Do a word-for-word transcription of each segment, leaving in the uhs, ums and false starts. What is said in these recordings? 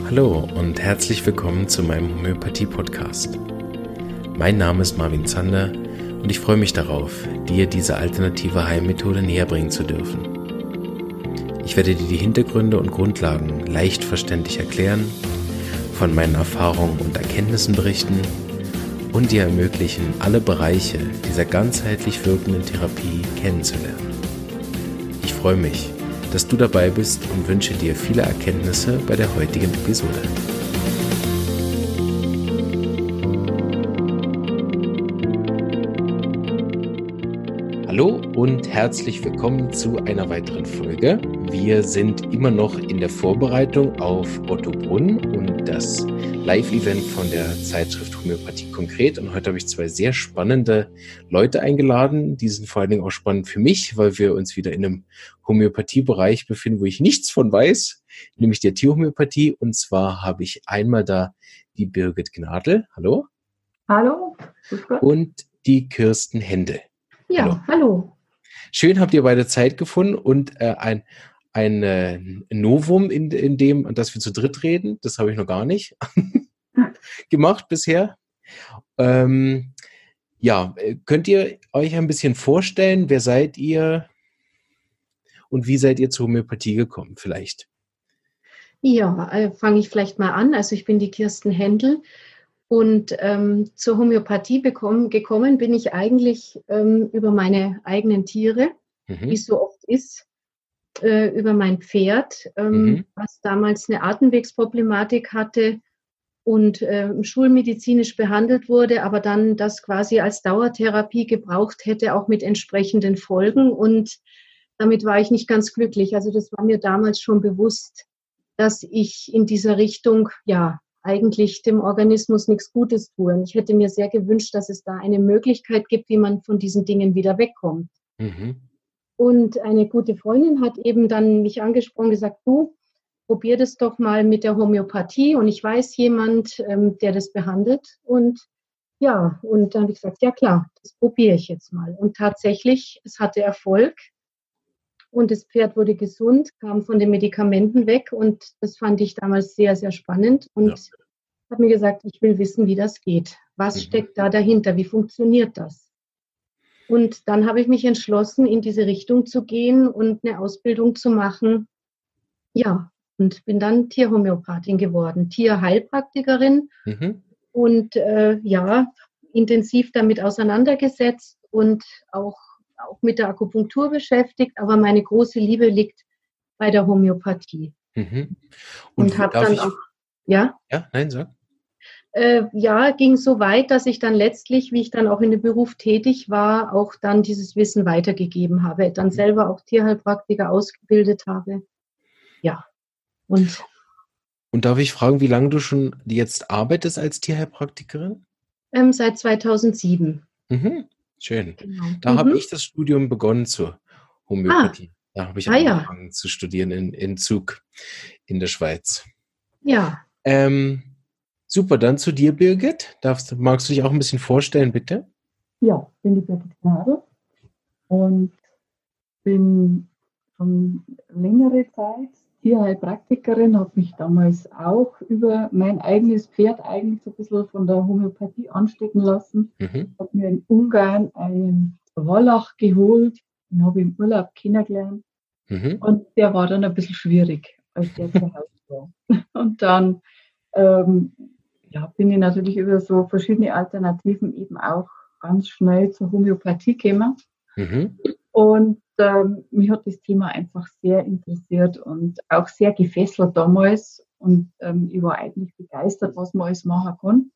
Hallo und herzlich willkommen zu meinem Homöopathie-Podcast. Mein Name ist Marvin Zander und ich freue mich darauf, dir diese alternative Heilmethode näherbringen zu dürfen. Ich werde dir die Hintergründe und Grundlagen leicht verständlich erklären, von meinen Erfahrungen und Erkenntnissen berichten und dir ermöglichen, alle Bereiche dieser ganzheitlich wirkenden Therapie kennenzulernen. Ich freue mich, dass du dabei bist und wünsche dir viele Erkenntnisse bei der heutigen Episode. Hallo und herzlich willkommen zu einer weiteren Folge. Wir sind immer noch in der Vorbereitung auf Otto Brunn und das Live-Event von der Zeitschrift Homöopathie konkret. Und heute habe ich zwei sehr spannende Leute eingeladen. Die sind vor allen Dingen auch spannend für mich, weil wir uns wieder in einem Homöopathie-Bereich befinden, wo ich nichts von weiß, nämlich der Tierhomöopathie. Und zwar habe ich einmal da die Birgit Gnadl. Hallo. Hallo. Grüß Gott. Und die Kirsten Hände. Ja, hallo. hallo. Schön, habt ihr beide Zeit gefunden und äh, ein, ein äh, Novum in, in dem, dass wir zu dritt reden. Das habe ich noch gar nicht gemacht bisher. Ähm, ja, könnt ihr euch ein bisschen vorstellen, wer seid ihr und wie seid ihr zur Homöopathie gekommen vielleicht? Ja, äh, fange ich vielleicht mal an. Also ich bin die Kirsten Händel. Und ähm, zur Homöopathie bekommen, gekommen bin ich eigentlich ähm, über meine eigenen Tiere, mhm. wie es so oft ist, äh, über mein Pferd, ähm, mhm. was damals eine Atemwegsproblematik hatte und äh, schulmedizinisch behandelt wurde, aber dann das quasi als Dauertherapie gebraucht hätte, auch mit entsprechenden Folgen. Und damit war ich nicht ganz glücklich. Also das war mir damals schon bewusst, dass ich in dieser Richtung, ja, eigentlich dem Organismus nichts Gutes tun. Ich hätte mir sehr gewünscht, dass es da eine Möglichkeit gibt, wie man von diesen Dingen wieder wegkommt. Mhm. Und eine gute Freundin hat eben dann mich angesprochen, gesagt, du, probier das doch mal mit der Homöopathie. Und ich weiß jemand, ähm, der das behandelt. Und ja, und dann habe ich gesagt, ja klar, das probiere ich jetzt mal. Und tatsächlich, es hatte Erfolg. Und das Pferd wurde gesund, kam von den Medikamenten weg und das fand ich damals sehr, sehr spannend und ja. habe mir gesagt, ich will wissen, wie das geht. Was mhm. steckt da dahinter? Wie funktioniert das? Und dann habe ich mich entschlossen, in diese Richtung zu gehen und eine Ausbildung zu machen. Ja, und bin dann Tierhomöopathin geworden, Tierheilpraktikerin mhm. und äh, ja, intensiv damit auseinandergesetzt und auch auch mit der Akupunktur beschäftigt, aber meine große Liebe liegt bei der Homöopathie. Mhm. Und, und habe dann ich, auch, ja? Ja, nein, sag. Äh, ja, ging so weit, dass ich dann letztlich, wie ich dann auch in dem Beruf tätig war, auch dann dieses Wissen weitergegeben habe, dann selber auch Tierheilpraktiker ausgebildet habe. Ja. Und, und darf ich fragen, wie lange du schon jetzt arbeitest als Tierheilpraktikerin? Ähm, seit zweitausendsieben. Mhm. Schön. Genau. Da mhm. habe ich das Studium begonnen zur Homöopathie. Ah. Da habe ich ah, angefangen ja. zu studieren in, in Zug in der Schweiz. Ja. Ähm, super, dann zu dir, Birgit. Darfst, magst du dich auch ein bisschen vorstellen, bitte? Ja, ich bin die Birgit Gnadl und bin schon längere Zeit Tierheilpraktikerin, habe mich damals auch über mein eigenes Pferd eigentlich so ein bisschen von der Homöopathie anstecken lassen. Mhm. Habe mir in Ungarn einen Wallach geholt, den habe ich im Urlaub kennengelernt. Mhm. Und der war dann ein bisschen schwierig, als der zu Hause war. Und dann ähm, ja, bin ich natürlich über so verschiedene Alternativen eben auch ganz schnell zur Homöopathie gekommen. Mhm. Und ähm, mich hat das Thema einfach sehr interessiert und auch sehr gefesselt damals. Und ähm, ich war eigentlich begeistert, was man alles machen kann.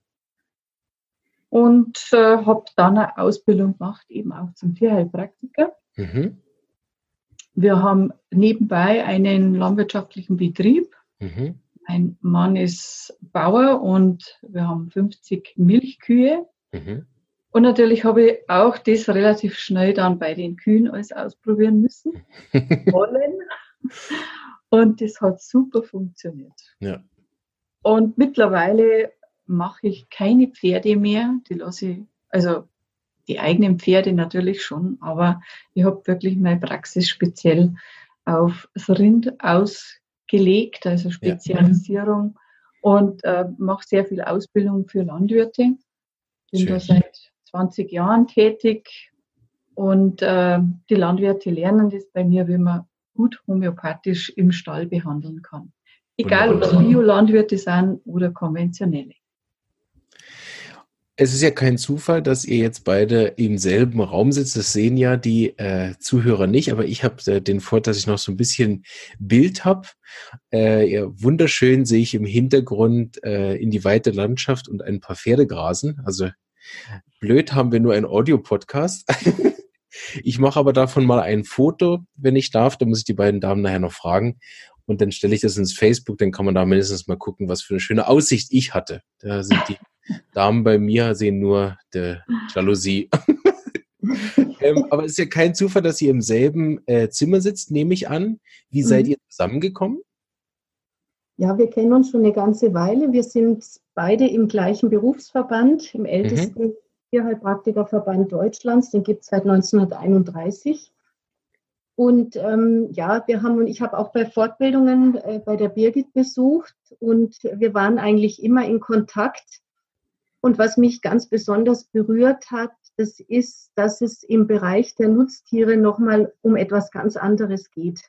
Und äh, habe dann eine Ausbildung gemacht, eben auch zum Tierheilpraktiker. Mhm. Wir haben nebenbei einen landwirtschaftlichen Betrieb. Mhm. Mein Mann ist Bauer und wir haben fünfzig Milchkühe. Mhm. Und natürlich habe ich auch das relativ schnell dann bei den Kühen alles ausprobieren müssen. wollen. Und das hat super funktioniert. Ja. Und mittlerweile mache ich keine Pferde mehr. Die lasse ich, also die eigenen Pferde natürlich schon, aber ich habe wirklich meine Praxis speziell auf das Rind ausgelegt, also Spezialisierung. Ja. und äh, mache sehr viel Ausbildung für Landwirte. Bin Schön. da seit zwanzig Jahren tätig und äh, die Landwirte lernen das bei mir, wie man gut homöopathisch im Stall behandeln kann. Egal, ob es Biolandwirte sind oder konventionelle. Es ist ja kein Zufall, dass ihr jetzt beide im selben Raum sitzt. Das sehen ja die äh, Zuhörer nicht, aber ich habe äh, den Vorteil, dass ich noch so ein bisschen Bild habe. Äh, ja, wunderschön sehe ich im Hintergrund äh, in die weite Landschaft und ein paar Pferde grasen. Also blöd haben wir nur einen Audio-Podcast. Ich mache aber davon mal ein Foto, wenn ich darf. Da muss ich die beiden Damen nachher noch fragen. Und dann stelle ich das ins Facebook. Dann kann man da mindestens mal gucken, was für eine schöne Aussicht ich hatte. Da sind die Damen bei mir, sehen nur die Jalousie. ähm, aber es ist ja kein Zufall, dass ihr im selben äh, Zimmer sitzt, nehme ich an. Wie seid Mhm. ihr zusammengekommen? Ja, wir kennen uns schon eine ganze Weile. Wir sind beide im gleichen Berufsverband, im ältesten Mhm. Tierheilpraktikerverband Deutschlands. Den gibt es seit neunzehnhunderteinunddreißig. Und ähm, ja, wir haben, und ich habe auch bei Fortbildungen äh, bei der Birgit besucht und wir waren eigentlich immer in Kontakt. Und was mich ganz besonders berührt hat, das ist, dass es im Bereich der Nutztiere nochmal um etwas ganz anderes geht.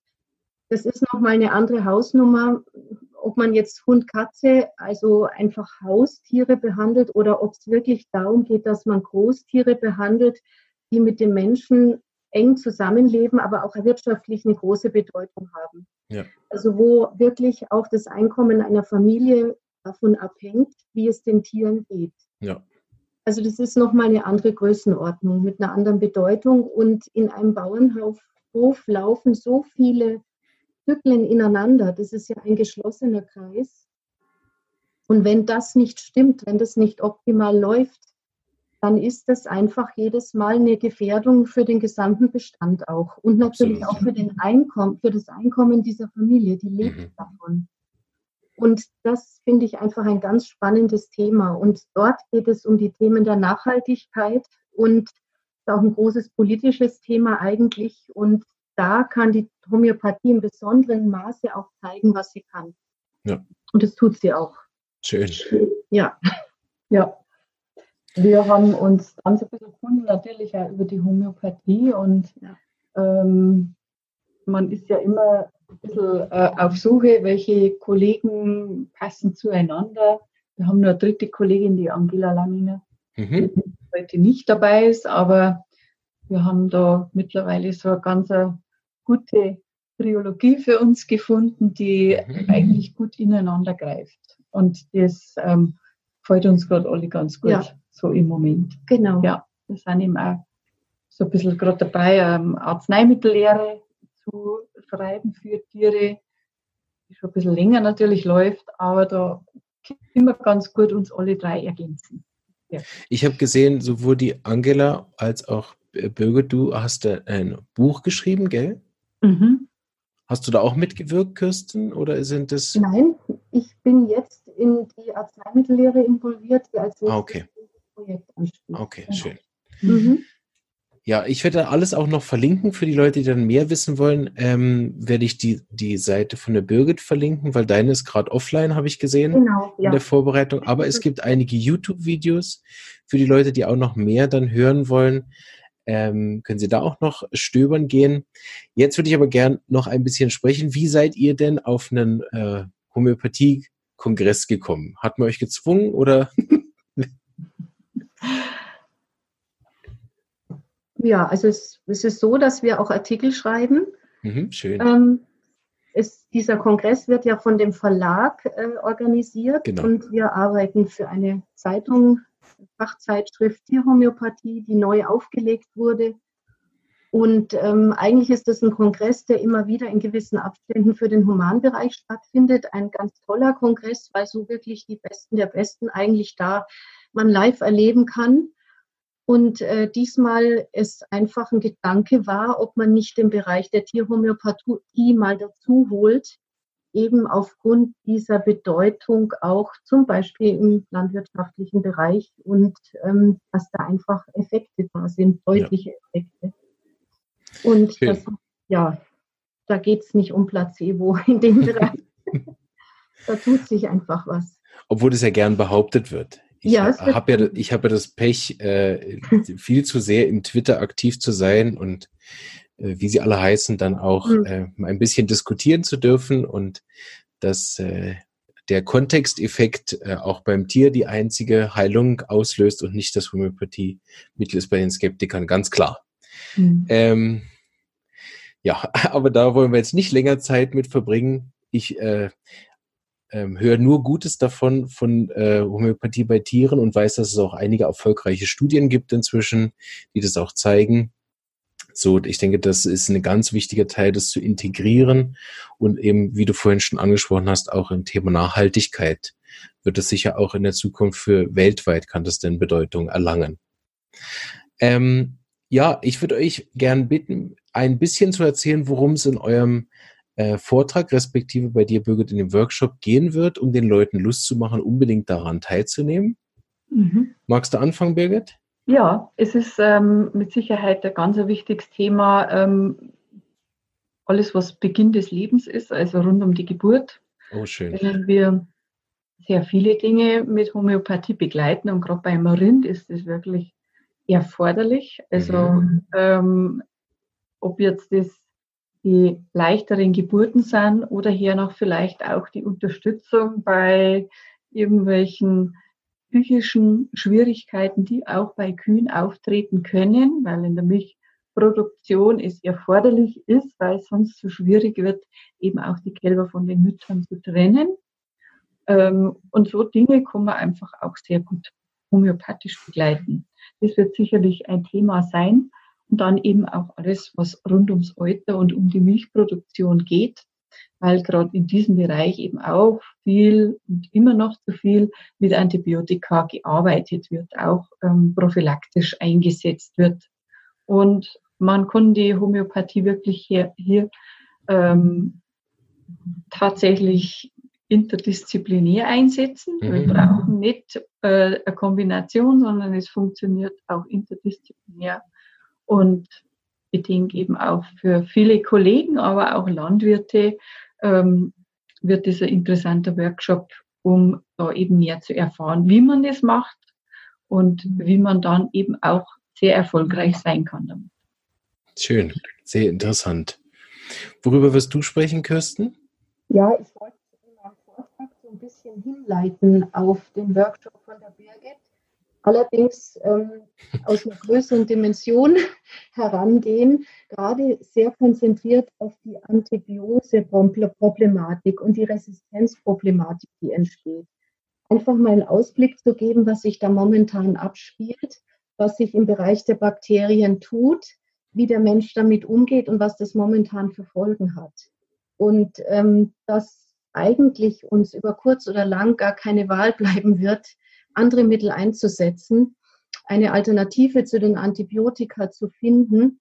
Das ist nochmal eine andere Hausnummer, ob man jetzt Hund, Katze, also einfach Haustiere behandelt oder ob es wirklich darum geht, dass man Großtiere behandelt, die mit dem Menschen eng zusammenleben, aber auch wirtschaftlich eine große Bedeutung haben. Ja. Also wo wirklich auch das Einkommen einer Familie davon abhängt, wie es den Tieren geht. Ja. Also das ist nochmal eine andere Größenordnung mit einer anderen Bedeutung und in einem Bauernhof Hof laufen so viele Zyklen ineinander. Das ist ja ein geschlossener Kreis. Und wenn das nicht stimmt, wenn das nicht optimal läuft, dann ist das einfach jedes Mal eine Gefährdung für den gesamten Bestand auch. Und natürlich Absolut. auch für, den Einkommen, für das Einkommen dieser Familie, die lebt Mhm. davon. Und das finde ich einfach ein ganz spannendes Thema. Und dort geht es um die Themen der Nachhaltigkeit und ist auch ein großes politisches Thema eigentlich. Und da kann die Homöopathie im besonderen Maße auch zeigen, was sie kann. Ja. Und das tut sie auch. Schön. Ja. Ja, wir haben uns dann so ein bisschen gefunden, natürlich auch über die Homöopathie und Ja. ähm, man ist ja immer ein bisschen äh, auf Suche, welche Kollegen passen zueinander. Wir haben nur eine dritte Kollegin, die Angela Langinger, Mhm. die heute nicht dabei ist, aber wir haben da mittlerweile so eine ganz eine gute Triologie für uns gefunden, die Mhm. eigentlich gut ineinander greift. Und das ähm, gefällt uns gerade alle ganz gut, Ja. so im Moment. Genau. Ja, wir sind eben auch so ein bisschen gerade dabei, ähm, Arzneimittellehre zu schreiben für Tiere, die schon ein bisschen länger natürlich läuft, aber da können wir ganz gut uns alle drei ergänzen. Ja. Ich habe gesehen, sowohl die Angela als auch äh, Birgit, du hast da ein Buch geschrieben, gell? Mhm. Hast du da auch mitgewirkt, Kirsten, oder sind es... Nein, ich bin jetzt in die Arzneimittellehre involviert, die als Ah, nächstes okay. Projekt ansteht. Okay, Genau. schön. Mhm. Ja, ich werde alles auch noch verlinken für die Leute, die dann mehr wissen wollen. Ähm, werde ich die, die Seite von der Birgit verlinken, weil deine ist gerade offline, habe ich gesehen, Genau, in ja. der Vorbereitung. Aber es gibt einige YouTube-Videos für die Leute, die auch noch mehr dann hören wollen. Ähm, können Sie da auch noch stöbern gehen. Jetzt würde ich aber gern noch ein bisschen sprechen. Wie seid ihr denn auf einen äh, Homöopathie-Kongress gekommen? Hat man euch gezwungen oder? Ja, also es, es ist so, dass wir auch Artikel schreiben. Mhm, schön. Ähm, es, dieser Kongress wird ja von dem Verlag äh, organisiert Genau. und wir arbeiten für eine Zeitung, Fachzeitschrift Tierhomöopathie, die neu aufgelegt wurde. Und ähm, eigentlich ist das ein Kongress, der immer wieder in gewissen Abständen für den Humanbereich stattfindet. Ein ganz toller Kongress, weil so wirklich die Besten der Besten eigentlich da man live erleben kann. Und äh, diesmal es einfach ein Gedanke war, ob man nicht den Bereich der Tierhomöopathie mal dazu holt, eben aufgrund dieser Bedeutung auch zum Beispiel im landwirtschaftlichen Bereich und ähm, dass da einfach Effekte da sind, deutliche ja. Effekte. Und das, ja, da geht es nicht um Placebo in dem Bereich. Da tut sich einfach was. Obwohl das ja gern behauptet wird. Ich Ja, habe ja, ich hab ja das Pech, äh, viel zu sehr im Twitter aktiv zu sein und äh, wie sie alle heißen, dann auch mhm. äh, ein bisschen diskutieren zu dürfen und dass äh, der Kontexteffekt äh, auch beim Tier die einzige Heilung auslöst und nicht das Homöopathie-Mittel ist bei den Skeptikern, ganz klar. Mhm. Ähm, ja, aber da wollen wir jetzt nicht länger Zeit mit verbringen. Ich äh, ähm, höre nur Gutes davon, von äh, Homöopathie bei Tieren und weiß, dass es auch einige erfolgreiche Studien gibt inzwischen, die das auch zeigen. So, ich denke, das ist ein ganz wichtiger Teil, das zu integrieren und eben, wie du vorhin schon angesprochen hast, auch im Thema Nachhaltigkeit wird es sicher auch in der Zukunft für weltweit kann das denn Bedeutung erlangen. Ähm, ja, ich würde euch gern bitten, ein bisschen zu erzählen, worum es in eurem äh, Vortrag, respektive bei dir, Birgit, in dem Workshop gehen wird, um den Leuten Lust zu machen, unbedingt daran teilzunehmen. Mhm. Magst du anfangen, Birgit? Ja, es ist ähm, mit Sicherheit ein ganz wichtiges Thema, ähm, alles was Beginn des Lebens ist, also rund um die Geburt. Oh, schön. Können wir sehr viele Dinge mit Homöopathie begleiten und gerade beim Rind ist es wirklich erforderlich. Also mhm. ähm, ob jetzt das die leichteren Geburten sind oder hier noch vielleicht auch die Unterstützung bei irgendwelchen psychischen Schwierigkeiten, die auch bei Kühen auftreten können, weil in der Milchproduktion es erforderlich ist, weil es sonst so schwierig wird, eben auch die Kälber von den Müttern zu trennen. Und so Dinge kann man einfach auch sehr gut homöopathisch begleiten. Das wird sicherlich ein Thema sein. Und dann eben auch alles, was rund ums Alter und um die Milchproduktion geht, weil gerade in diesem Bereich eben auch viel und immer noch zu viel mit Antibiotika gearbeitet wird, auch ähm, prophylaktisch eingesetzt wird. Und man kann die Homöopathie wirklich hier, hier ähm, tatsächlich interdisziplinär einsetzen. Mhm. Wir brauchen nicht äh, eine Kombination, sondern es funktioniert auch interdisziplinär. Und ich denke eben auch für viele Kollegen, aber auch Landwirte ähm, wird das ein interessanter Workshop, um da eben mehr zu erfahren, wie man das macht und wie man dann eben auch sehr erfolgreich sein kann damit. Schön, sehr interessant. Worüber wirst du sprechen, Kirsten? Ja, ich wollte in meinem Vortrag so ein bisschen hinleiten auf den Workshop von der Birgit. Allerdings ähm, aus einer größeren Dimension herangehen, gerade sehr konzentriert auf die Antibiose-Problematik und die Resistenzproblematik, die entsteht. Einfach mal einen Ausblick zu geben, was sich da momentan abspielt, was sich im Bereich der Bakterien tut, wie der Mensch damit umgeht und was das momentan für Folgen hat. Und ähm, dass eigentlich uns über kurz oder lang gar keine Wahl bleiben wird, andere Mittel einzusetzen, eine Alternative zu den Antibiotika zu finden.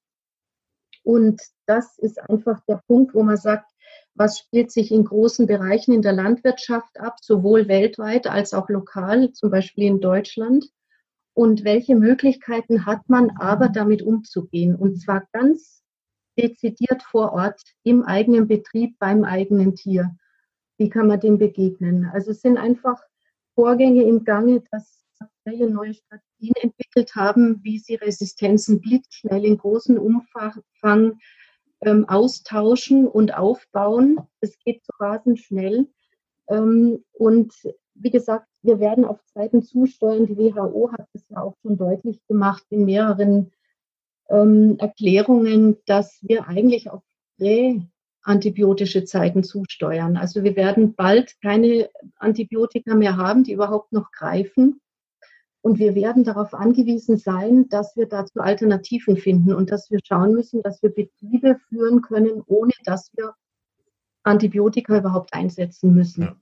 Und das ist einfach der Punkt, wo man sagt, was spielt sich in großen Bereichen in der Landwirtschaft ab, sowohl weltweit als auch lokal, zum Beispiel in Deutschland. Und welche Möglichkeiten hat man aber, damit umzugehen? Und zwar ganz dezidiert vor Ort, im eigenen Betrieb, beim eigenen Tier. Wie kann man dem begegnen? Also es sind einfach Vorgänge im Gange, dass Bakterien neue Strategien entwickelt haben, wie sie Resistenzen blitzschnell in großem Umfang ähm, austauschen und aufbauen. Es geht so rasend schnell. Ähm, und wie gesagt, wir werden auf Zeiten zusteuern. Die W H O hat es ja auch schon deutlich gemacht in mehreren ähm, Erklärungen, dass wir eigentlich auf antibiotische Zeiten zusteuern. Also wir werden bald keine Antibiotika mehr haben, die überhaupt noch greifen. Und wir werden darauf angewiesen sein, dass wir dazu Alternativen finden und dass wir schauen müssen, dass wir Betriebe führen können, ohne dass wir Antibiotika überhaupt einsetzen müssen. Ja.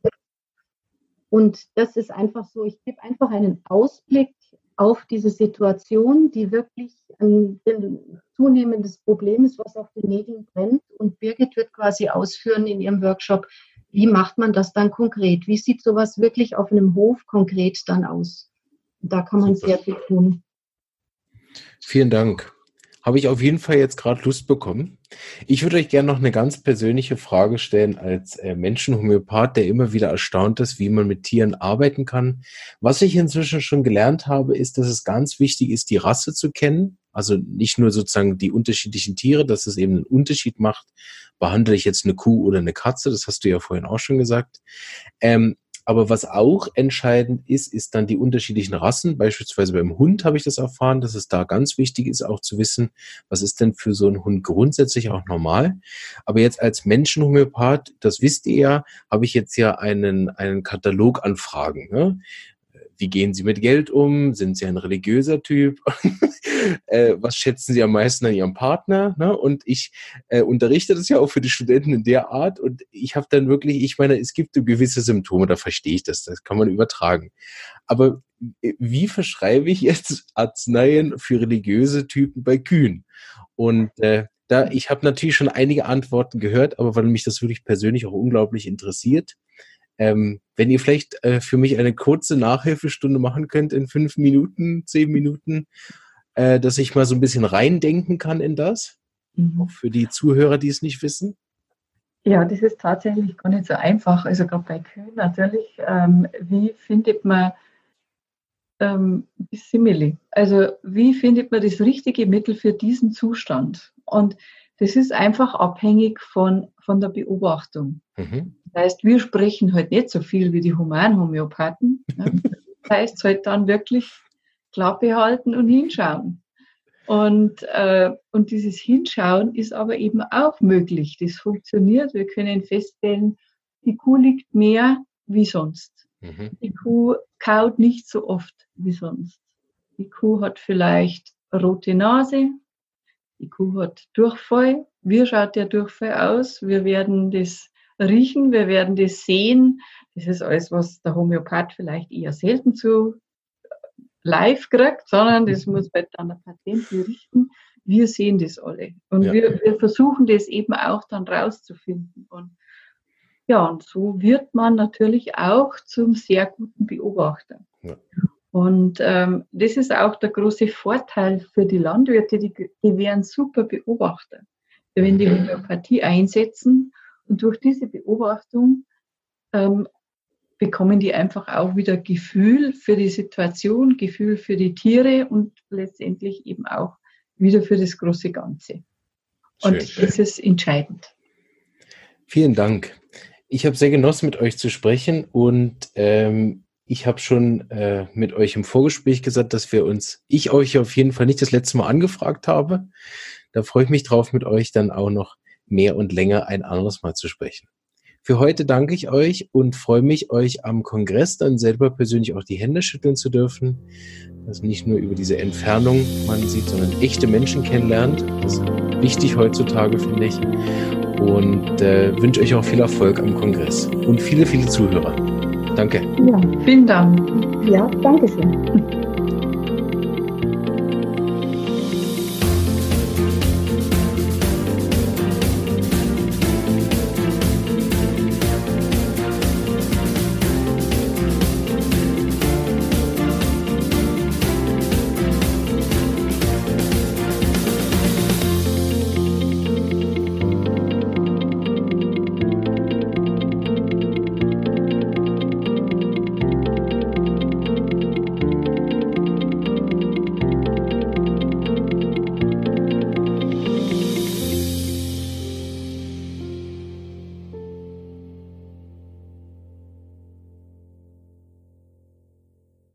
Und das ist einfach so, ich gebe einfach einen Ausblick auf diese Situation, die wirklich ein, ein zunehmendes Problem ist, was auf den Nägeln brennt. Und Birgit wird quasi ausführen in ihrem Workshop, wie macht man das dann konkret? Wie sieht sowas wirklich auf einem Hof konkret dann aus? Da kann man Super. Sehr viel tun. Vielen Dank. habe ich auf jeden Fall jetzt gerade Lust bekommen. Ich würde euch gerne noch eine ganz persönliche Frage stellen als äh, Menschenhomöopath, der immer wieder erstaunt ist, wie man mit Tieren arbeiten kann. Was ich inzwischen schon gelernt habe, ist, dass es ganz wichtig ist, die Rasse zu kennen. Also nicht nur sozusagen die unterschiedlichen Tiere, dass es eben einen Unterschied macht. Behandle ich jetzt eine Kuh oder eine Katze? Das hast du ja vorhin auch schon gesagt. Ähm, Aber was auch entscheidend ist, ist dann die unterschiedlichen Rassen. Beispielsweise beim Hund habe ich das erfahren, dass es da ganz wichtig ist, auch zu wissen, was ist denn für so einen Hund grundsätzlich auch normal. Aber jetzt als Menschenhomöopath, das wisst ihr ja, habe ich jetzt ja einen, einen Katalog an Fragen. Ne? Wie gehen Sie mit Geld um? Sind Sie ein religiöser Typ? äh, was schätzen Sie am meisten an Ihrem Partner? Ne? Und ich äh, unterrichte das ja auch für die Studenten in der Art. Und ich habe dann wirklich, ich meine, es gibt gewisse Symptome, da verstehe ich das, das kann man übertragen. Aber wie verschreibe ich jetzt Arzneien für religiöse Typen bei Kühen? Und äh, da, ich habe natürlich schon einige Antworten gehört, aber weil mich das wirklich persönlich auch unglaublich interessiert, Ähm, wenn ihr vielleicht äh, für mich eine kurze Nachhilfestunde machen könnt in fünf Minuten, zehn Minuten, äh, dass ich mal so ein bisschen reindenken kann in das, mhm. auch für die Zuhörer, die es nicht wissen. Ja, das ist tatsächlich gar nicht so einfach. Also gerade bei Kühen natürlich, ähm, wie findet man ähm, die Simile? Also wie findet man das richtige Mittel für diesen Zustand? Und das ist einfach abhängig von, von der Beobachtung. Mhm. Das heißt, wir sprechen halt nicht so viel wie die Humanhomöopathen. Ne? Das heißt halt dann wirklich Klappe halten und hinschauen. Und, äh, und dieses Hinschauen ist aber eben auch möglich. Das funktioniert. Wir können feststellen, die Kuh liegt mehr wie sonst. Mhm. Die Kuh kaut nicht so oft wie sonst. Die Kuh hat vielleicht rote Nase. Die Kuh hat Durchfall. Wie schaut der Durchfall aus? Wir werden das riechen, wir werden das sehen. Das ist alles, was der Homöopath vielleicht eher selten zu live kriegt, sondern das muss halt dann der Patient berichten. Wir sehen das alle. Und ja. wir, wir versuchen das eben auch dann rauszufinden. Und ja, und so wird man natürlich auch zum sehr guten Beobachter. Ja. Und ähm, das ist auch der große Vorteil für die Landwirte, die, die wären super Beobachter. Wenn die Homöopathie einsetzen und durch diese Beobachtung ähm, bekommen die einfach auch wieder Gefühl für die Situation, Gefühl für die Tiere und letztendlich eben auch wieder für das große Ganze. Und schön. Das ist entscheidend. Vielen Dank. Ich habe sehr genossen, mit euch zu sprechen und ähm, ich habe schon äh, mit euch im Vorgespräch gesagt, dass wir uns, ich euch auf jeden Fall nicht das letzte Mal angefragt habe. Da freue ich mich drauf, mit euch dann auch noch mehr und länger ein anderes Mal zu sprechen. Für heute danke ich euch und freue mich, euch am Kongress dann selber persönlich auch die Hände schütteln zu dürfen. Dass nicht nur über diese Entfernung man sieht, sondern echte Menschen kennenlernt. Das ist wichtig heutzutage, finde ich. Und äh, wünsche euch auch viel Erfolg am Kongress und viele, viele Zuhörer. Danke. Ja, vielen Dank. Ja, danke schön.